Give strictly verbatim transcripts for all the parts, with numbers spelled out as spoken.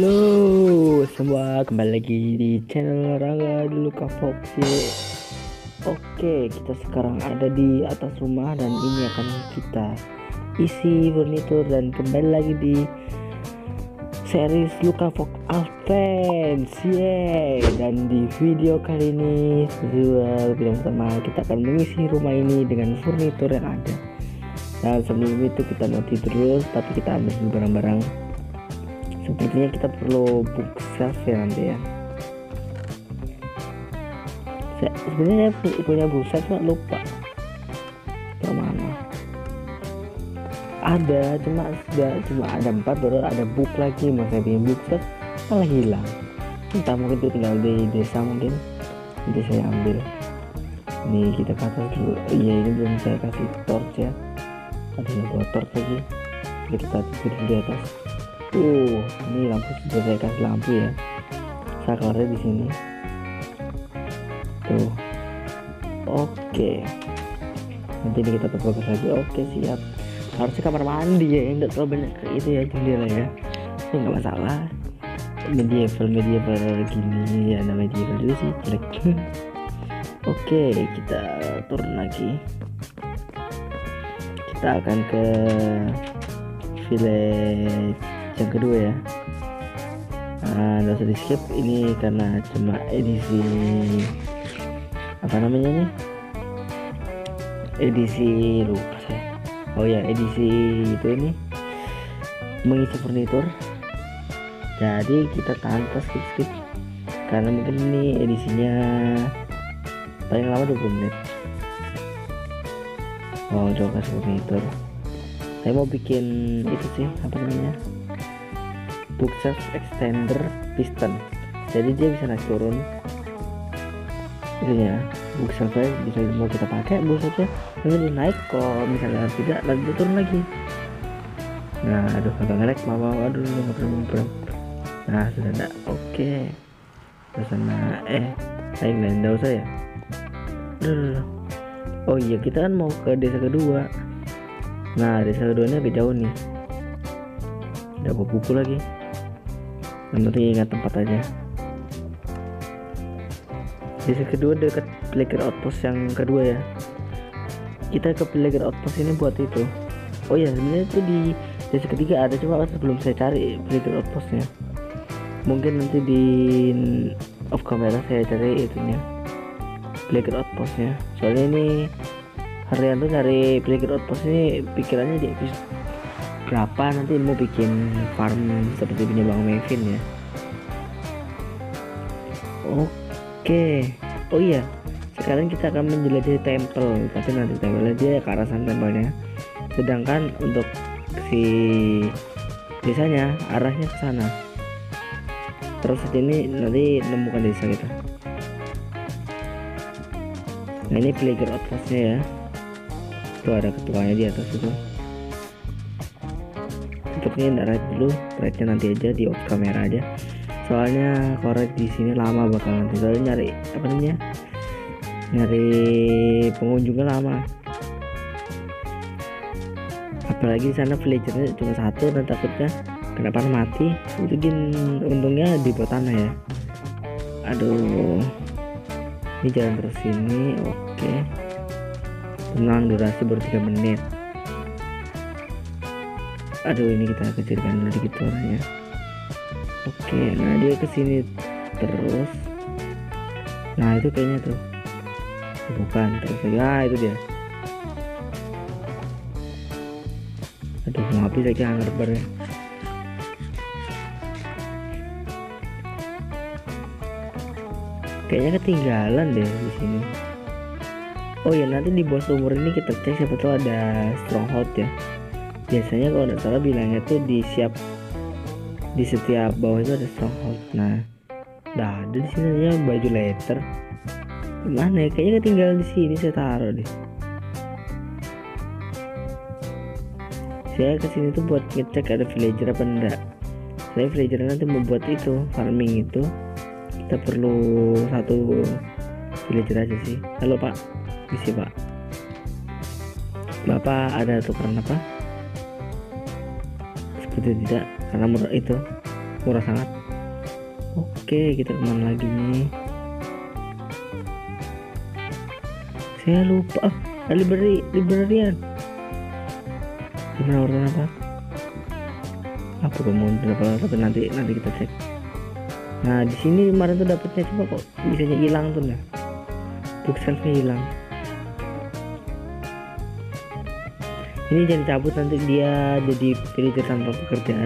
Halo semua, kembali lagi di channel Rangga Luka Fox ya. Oke, kita sekarang ada di atas rumah dan ini akan kita isi furnitur dan kembali lagi di series Luka Fox Advance yeah. Dan di video kali ini sesuai video pertama kita akan mengisi rumah ini dengan furnitur yang ada. Dan sebelum itu kita mau tidur dulu, tapi kita ambil dulu barang-barang. Sepertinya kita perlu bookshelf ya nanti ya. Saya sebenarnya punya bookshelf cuma lupa kemana. Ada cuma sudah cuma ada empat, baru ada book lagi. Mau saya bikin bookshelf malah hilang. Entah mungkin itu tinggal di desa, mungkin nanti saya ambil. Ini kita ke atas dulu. Iya, ini belum saya kasih torch ya. Ada yang buat torch lagi. Jadi kita tidur di atas. Uh, ini lampu sudah saya kasih lampu ya. Sakarnya di sini. Tuh. Oke. Nanti ini kita perbagus lagi. Oke, siap. Harusnya kamar mandi ya, enggak terlalu banyak kayak itu ya jendela ya. Itu enggak masalah. Medieval medieval gini ya, namanya medieval dulu sih jelek. Oke, kita turun lagi. Kita akan ke village yang kedua ya. Nah, nggak usah di skip ini karena cuma edisi apa namanya nih, edisi lupa saya. Oh ya, edisi itu ini mengisi furnitur, jadi kita tanpa skip skip karena mungkin ini edisinya paling lama dua puluh menit. Oh, coba furnitur. Saya mau bikin itu sih, apa namanya, bookshelf extender piston, jadi dia bisa naik turun itunya. Bookshelfnya bisa mau kita pakai bus aja, nanti naik, kalau misalnya tidak lanjut turun lagi. Nah, aduh agak ngelek, mau aduh nggak pernah nggak. Nah, sudah ada. Oke, terus sana eh saya nggak tahu saya. Aduh. Oh iya, kita kan mau ke desa kedua. Nah, desa kedua ini agak jauh nih. Udah bawa buku lagi. Yang penting ingat tempat aja. Desa kedua dekat Villager Outpost yang kedua ya. Kita ke Villager Outpost ini buat itu. Oh ya, sebenarnya itu di desa ketiga ada, coba sebelum saya cari Villager Outpostnya. Mungkin nanti di off camera saya cari itunya, Villager Outpostnya. Soalnya ini harian tuh nyari Villager Outpost ini pikirannya di episode berapa nanti mau bikin farm seperti punya Bang Mevin ya. Oke, oh iya, sekarang kita akan menjelajahi temple, tapi nanti tempelnya dia ke arah sana tempelnya, sedangkan untuk si desanya arahnya ke sana. Terus ini nanti menemukan desa kita. Nah, ini Villager Outpostnya ya. Tuh ada ketuanya di atas itu. Untuknya nggak right dulu, rightnya nanti aja di off kamera aja. Soalnya kalau right di sini lama bakal nanti. Soalnya nyari apa namanya, nyari pengunjungnya lama. Apalagi di sana villagernya cuma satu dan takutnya kenapa mati. Itu untungnya di bawah tanah ya. Aduh, ini jalan terus sini. Oke. Tenang, durasi baru tiga menit. Aduh, ini kita kecilkan dulu dikit suaranya. Oke, nah dia kesini terus. Nah itu kayaknya tuh, bukan terus lagi. Ah, itu dia. Aduh, mau habis lagi hanger barnya. Kayaknya ketinggalan deh di sini. Oh ya, nanti di bawah sumur ini kita cek siapa tahu ada stronghold ya. Biasanya kalau nggak salah bilangnya tuh di siap di setiap bawah itu ada stronghold. Nah, dah ada di sini ya baju letter. Gimana ya? Kayaknya ketinggalan di sini, saya taruh deh. Saya kesini tuh buat ngecek ada villager apa enggak. Saya villager nanti membuat itu farming itu. Kita perlu satu villager aja sih. Halo Pak, misi Pak. Bapak ada tukeran apa? Seperti tidak, karena murah itu murah sangat. Oke, kita kemana lagi nih? Saya lupa. Oh, library, librarian. Gimana urutan apa? Apa kemudian berapa? Tapi nanti nanti kita cek. Nah, di sini kemarin tuh dapetnya, coba kok bisanya hilang tuh nah. Bookshelfnya hilang. Ini jangan cabut, nanti dia jadi villager tanpa pekerjaan.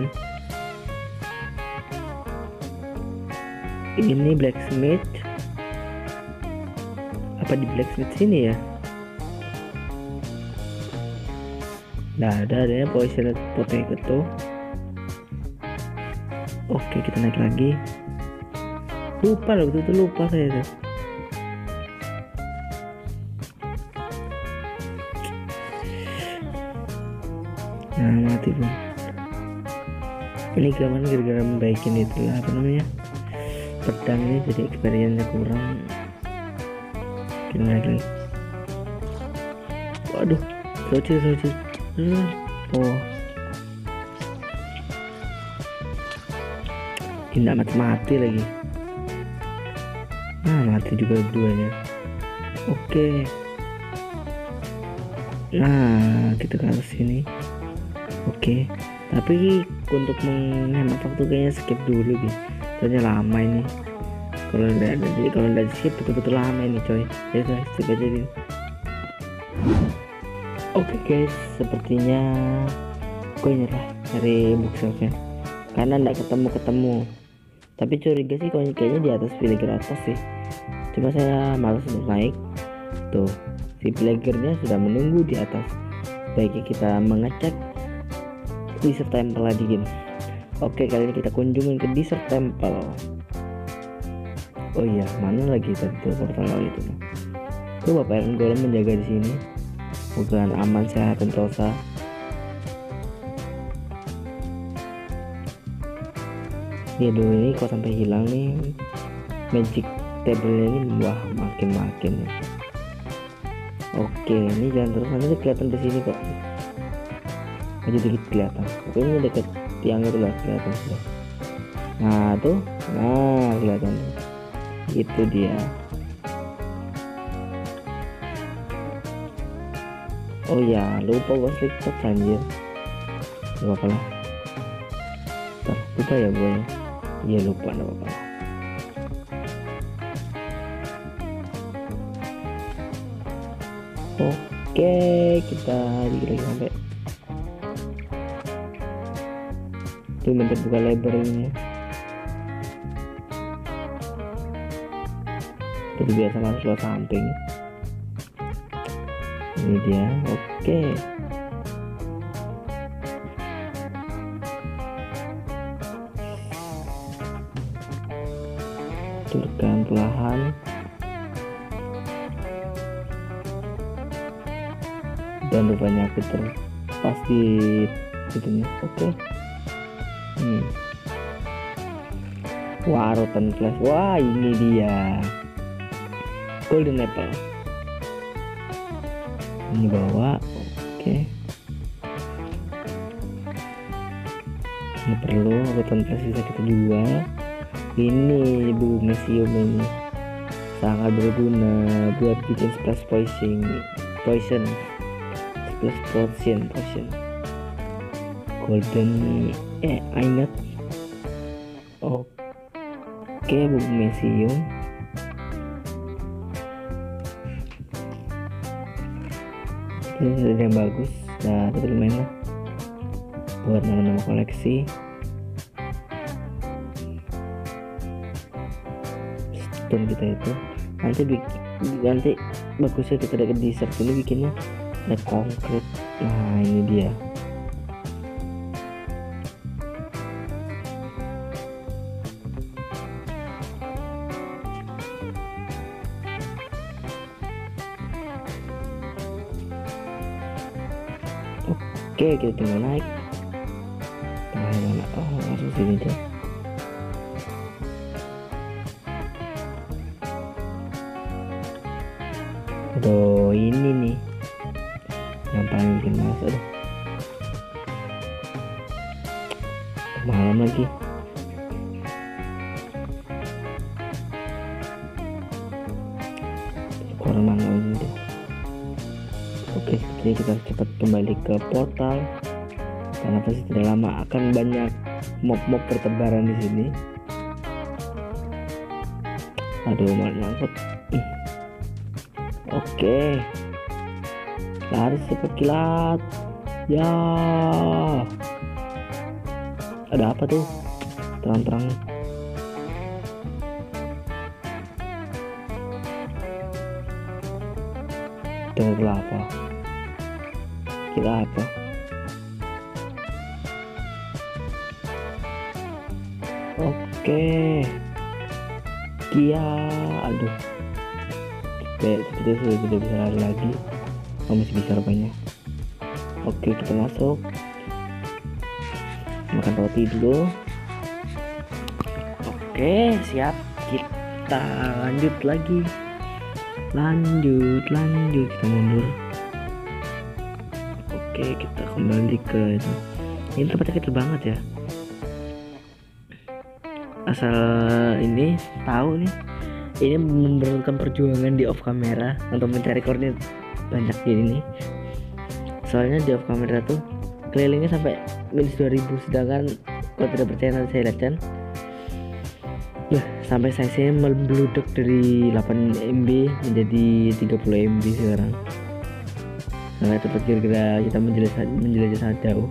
Ini blacksmith. Apa di blacksmith sini ya? Nah, ada adanya poison potato. Oke, kita naik lagi. Lupa loh, betul-betul lupa saya tuh. Nah, mati pun. Ini gimana gara-gara membaikin itu lah, apa namanya, pedang ini jadi experience-nya kurang. Kita naik lagi. Waduh, soldier soldier. Oh, ini mati-mati lagi. Nah, mati juga duanya. Oke. Nah, kita ke arah sini. Oke, tapi untuk menghemat waktu kayaknya skip dulu gitu. Soalnya lama ini. Kalau udah ada, jadi kalau udah skip betul-betul lama ini coy. Ya guys, skip aja ini. Oke guys, sepertinya gue nyerah dari bookshelfnya karena nggak ketemu-ketemu. Tapi curiga sih kayaknya di atas villager atas sih. Cuma saya malas untuk naik. Tuh, si villagernya sudah menunggu di atas. Baiknya kita mengecek Desert Temple lagi gini. Oke, kali ini kita kunjungin ke Desert Temple. Oh iya, mana lagi tadi tuh portal itu? Tuh Bapak Iron Golem menjaga di sini. Bukan aman, sehat, dan sentosa. Ya dulu ini kok sampai hilang nih magic table ini. Wah, makin-makin ya. Oke, ini jalan terus, nanti kelihatan di sini kok. Aja dikit kelihatan. Oke, ini deket tiang itu lah kelihatan sudah. Nah tuh, nah kelihatan tuh. Itu dia. Oh ya, lupa gue slick touch anjir. Gak apa-apa lah. Ntar, lupa ya gue. Iya lupa, gak apa-apa. Oke, kita dikit lagi sampai. Tuh minta buka lebar ini. Terus biasa masuk lewat samping. Ini dia. Oke. Turunkan perlahan. Dan rupanya aku terpas di itunya. Oke. Hmm. Wah, rotten flash. Wah, ini dia golden apple. Ini bawa. Oke. Ini perlu rotten flash, bisa kita jual. Ini buku museum ini sangat berguna buat bikin splash poison. Poison. Splash potion. Potion. Golden eh ingat. Oke, buku museum. Ini sudah yang bagus. Nah, tapi lumayan lah buat nama-nama koleksi. Stone kita itu nanti nanti bagusnya kita dekat desert ini bikinnya ada konkret. Nah, ini dia. Oke, kita tinggal naik. Nah, mana? Oh, langsung sini deh. Aduh, ini nih yang paling bikin males. Aduh, malam lagi. orang mana udah. Oke, jadi kita cepat kembali ke portal karena pasti tidak lama akan banyak mob-mob bertebaran di sini. Aduh, malah nyangkut. Oke, lari cepat kilat. Ya, ada apa tuh? Terang-terang. Dengar apa? Kira apa? Oke, Kia, aduh, kayak seperti itu tidak bisa lari lagi. Oh, masih bisa rupanya. Oke, kita masuk, makan roti dulu. Oke, siap, kita lanjut lagi. Lanjut, lanjut, kita mundur. Oke, kita kembali ke itu. Ini tempatnya kecil banget ya. Asal ini tahu nih, ini memerlukan perjuangan di off camera untuk mencari koordinat banyak ini. Soalnya di off camera tuh kelilingnya sampai minus dua ribu, sedangkan kalau tidak percaya nanti saya lihat kan. Nah, sampai size-nya membludak dari delapan M B menjadi tiga puluh M B sekarang. Sangat cepat gara-gara kita menjelajah menjelajah sangat jauh.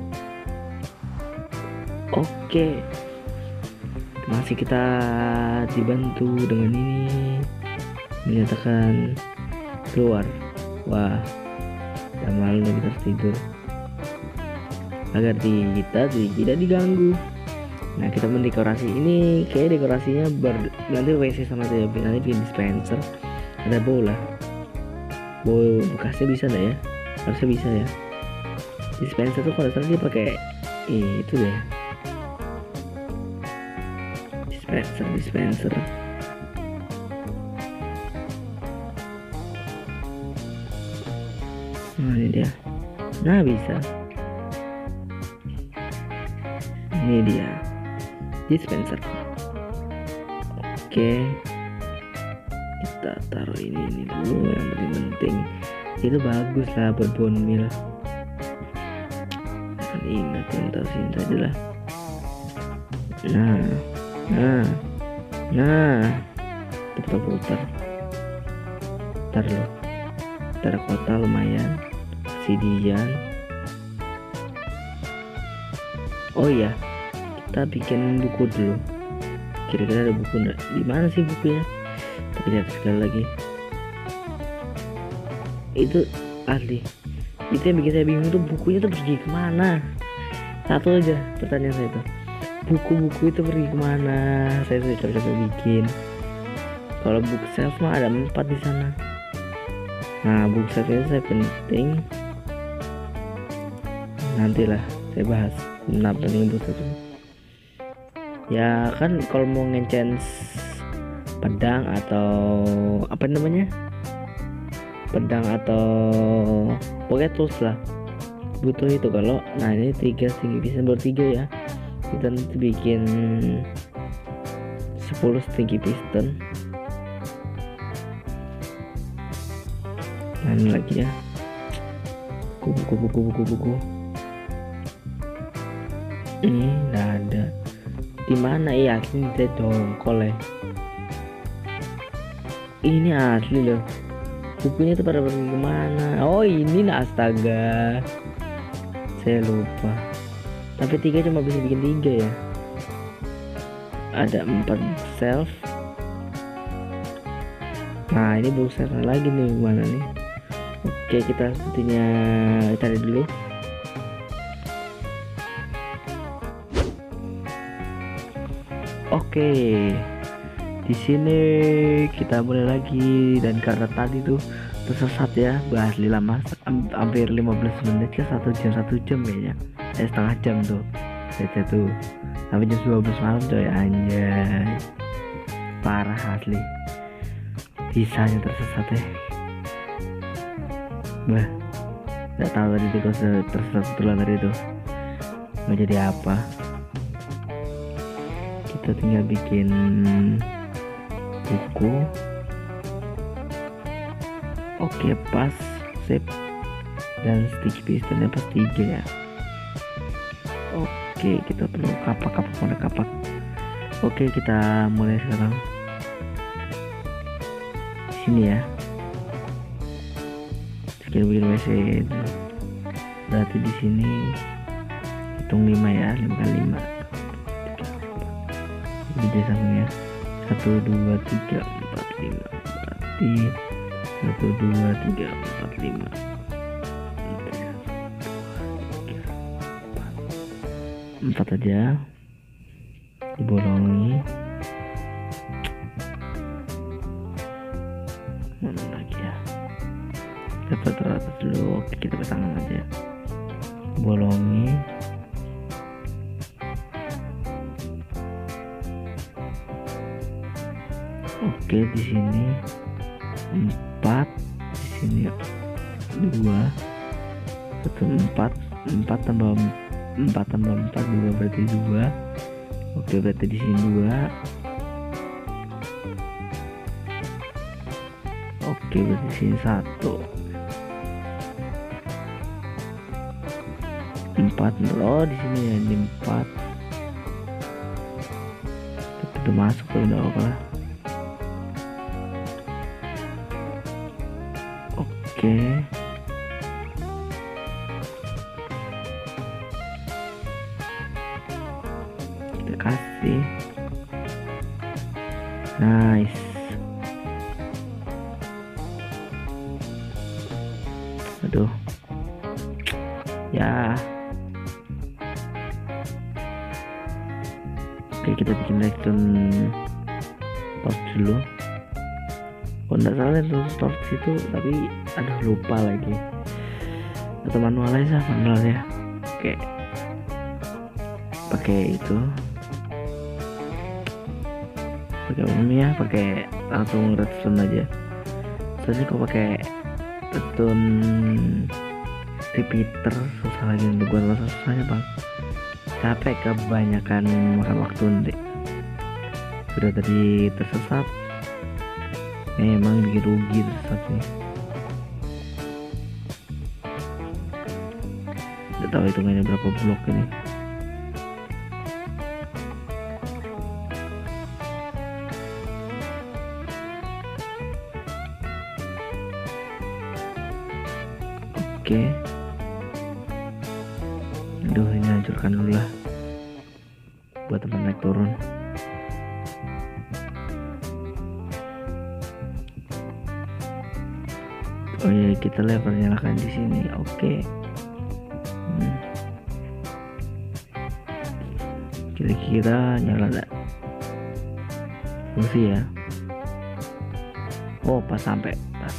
Oke, masih kita dibantu dengan ini menyatakan keluar. Wah, udah malam dan kita harus tidur agar kita tidak diganggu. Nah, kita mendekorasi ini, kayak dekorasinya ber, nanti W C sama T V, nanti bikin dispenser, ada bola, bola bekasnya bisa nggak ya? Harusnya bisa ya. Dispenser tuh kalau salah dia pakai eh, itu deh, dispenser dispenser. Nah, ini dia. Nah, bisa. Ini dia. Dispenser. Oke, kita taruh ini ini dulu yang paling penting. Itu bagus lah buat bone meal. Kan ingatin taruh sini saja lah. Nah, nah, nah, putar-putar. Ntar loh, ntar kota lumayan. Sidian. Oh iya, kita bikin buku dulu. Kira-kira ada buku enggak? Di mana sih bukunya? Kita lihat sekali lagi. Itu asli. Itu yang bikin saya bingung tuh, bukunya tuh pergi kemana? Satu aja pertanyaan saya tuh. Buku-buku itu pergi kemana? Saya sudah coba-coba bikin. Kalau buku shelf mah ada empat di sana. Nah, buku shelf itu saya penting. Nantilah saya bahas. Kenapa penting buku itu? Ya kan kalau mau nge-chance pedang atau apa namanya, pedang atau pokoknya tools lah, butuh itu. Kalau nah ini tiga tinggi bisa bertiga ya, kita nanti bikin sepuluh tinggi piston. Nah, ini lagi ya, buku buku buku buku buku ini nggak ada. Di mana ya? Ini saya dongkol ya. Ini asli loh. Bukunya tuh pada pergi kemana? Oh ini, nah astaga, saya lupa. Tapi tiga cuma bisa bikin tiga ya. Ada empat shelf. Nah ini buku shelf lagi nih, gimana nih? Oke, kita sepertinya cari dulu. Oke, di sini kita mulai lagi, dan karena tadi tuh tersesat ya, bahas lama hampir lima belas menit ke satu jam satu jam kayaknya, eh setengah jam tuh, saya tuh sampai jam dua belas malam coy, anjay, parah asli, bisanya tersesat ya, bah, nggak tahu tadi tuh kalau tersesat betulan tadi tuh mau jadi apa. Kita tinggal bikin buku. Oke, pas, sip. Dan sticky pistonnya pas tiga ya. Oke, kita perlu kapak-kapak, mana kapak. Oke, kita mulai sekarang. Di sini ya. Sekian bikin W C. Berarti di sini hitung lima ya, lima kali lima. Di desanya satu dua tiga empat lima. Berarti satu dua tiga empat lima. Empat aja dibolongi. Mana lagi ya, kita taruh atas dulu. Oke, kita pasang aja, bolongi. Oke, di sini empat, di sini dua, satu empat, empat tambah empat tambah empat dua berarti dua. Oke, berarti di sini dua. Oke, berarti di sini satu. Empat. Oh, di sini ya, ini empat. Kita udah masuk tuh, udah apa lah. Oke. Kasih, nice. Aduh, ya. Oke, kita bikin redstone torch dulu. Oh, nggak salah itu torch itu, tapi aduh lupa lagi. Atau manual aja, manual ya. Oke, pakai itu. Pakai umum ya, pakai langsung redstone aja. Soalnya kalau pakai redstone repeater susah lagi untuk buat masa susahnya bang. Capek, kebanyakan makan waktu nanti. Sudah tadi tersesat, memang bikin rugi tersesat nih. Tidak tahu hitungannya berapa blok ini. Oke, aduh ini hancurkan dulu lah buat teman naik turun. Oh ya, kita lever nyalakan di sini. Oke, hmm. Kira-kira nyala nggak? Fungsi ya. Oh, pas sampai pas.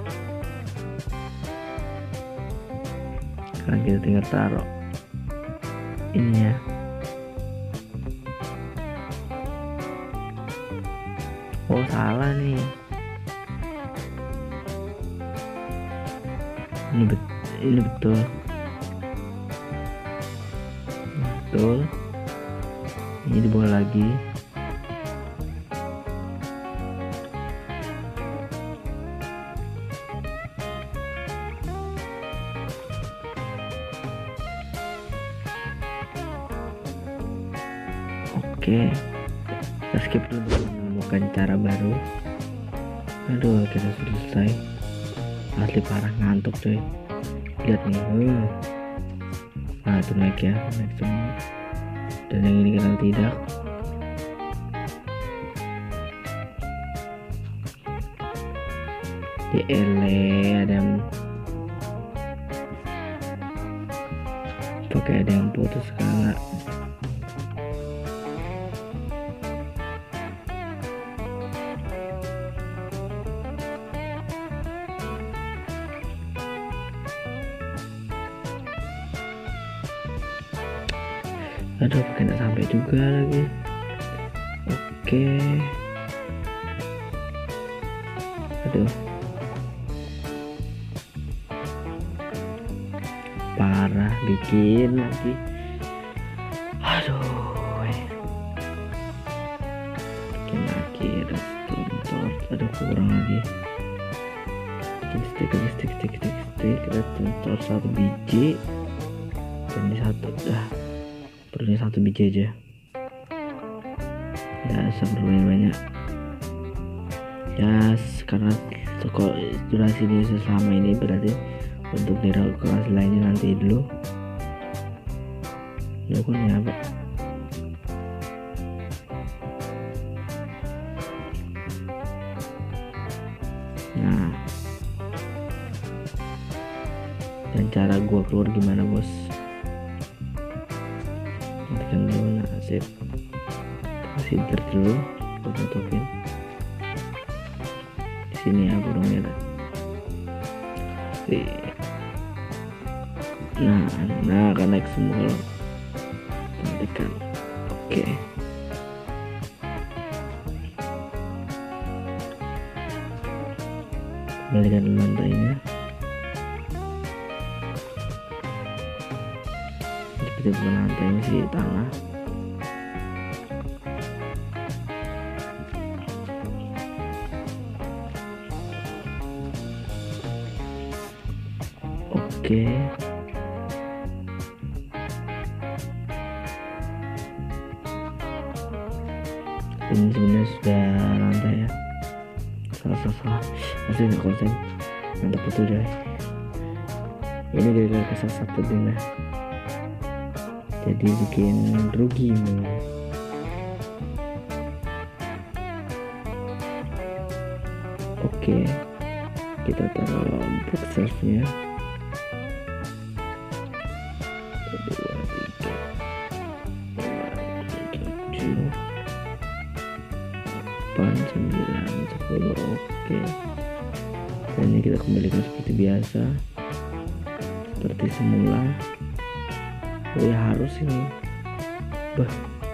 Sekarang kita tinggal taruh ini ya. Oh, salah nih. Ini bet ini betul. Betul. Ini dibawa lagi. Oke, kita skip dulu untuk menemukan cara baru. Aduh, kita sudah selesai. Asli parah, ngantuk coy. Lihat nih, uh. Nah itu naik ya, naik semua. Dan yang ini kenal tidak. Di ele ada yang pakai, ada yang putus skala. Aduh, pakai nggak sampai juga lagi. Oke, aduh, parah, bikin lagi. Aduh, bikin lagi redstone torch. Aduh, kurang lagi. bikin stick lagi, stick stick stick stick kita sensor satu biji dan ini satu dah, perlunya satu biji aja ya, sebelumnya banyak ya, karena toko durasi ini selama ini berarti untuk nilai kelas lainnya nanti dulu logonya apa. Nah, dan cara gua keluar gimana bos, nantikan dulu. Nah sip, kasih enter dulu, gua tutupin di sini ya burungnya. Nah, nah akan naik semua loh, nantikan. Oke, kembalikan dulu lantainya seperti bukan lantainya sih, tanah. Oke, ini sebenarnya sudah lantai ya, salah salah salah masih nggak konsen, mantap betul deh. Ini gara-gara kesasar tadi, nah jadi bikin rugi nih. Oke, kita taruh box selfie nya dua, tiga, tujuh, delapan, sembilan, sepuluh. Oke, dan ini kita kembalikan seperti biasa, seperti semula. Oh ya harus ini, bah,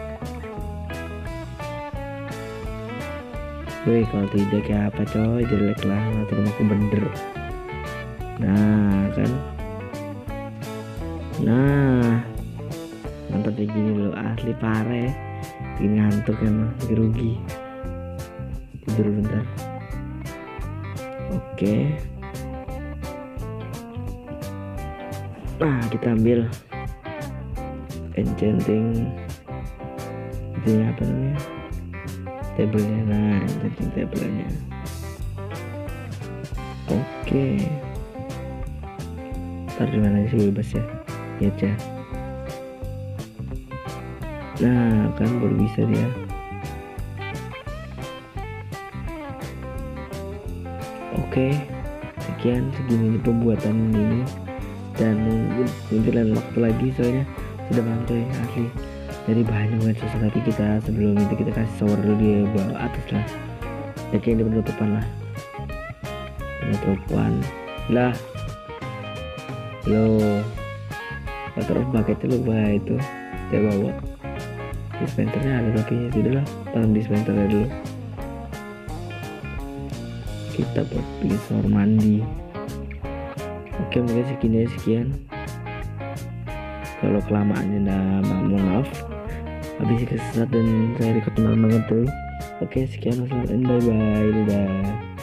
woi kalau tidak kayak apa coy, jelek lah, ngatur rumahku bener. Nah kan, nah mantap kayak gini loh, asli parah ya, bikin ngantuk emang, bikin rugi. Tidur bentar. Oke, nah kita ambil enchanting itu apa namanya, tabelnya. Nah enchanting tabelnya. Oke, ntar dimana sih bebas ya, ya aja. Nah kan baru bisa dia. Oke, sekian segini pembuatan ini, dan mungkin lain waktu lagi soalnya sudah mantul ya asli. Jadi banyak banget susah, tapi kita sebelum itu kita kasih shower dulu di bawah atas lah. Ya kayak ini penutupan lah, penutupan lah. Lo water of bucketnya lupa itu, saya bawa dispensernya ada tapi sudah lah, taruh dispensernya dulu. Kita buat bikin shower mandi. Oke, mungkin segini sekian. Kalau kelamaannya udah mohon maaf, habis kesesat dan saya record malam banget tuh. Oke, sekian, wassalamualaikum, bye bye, dadah.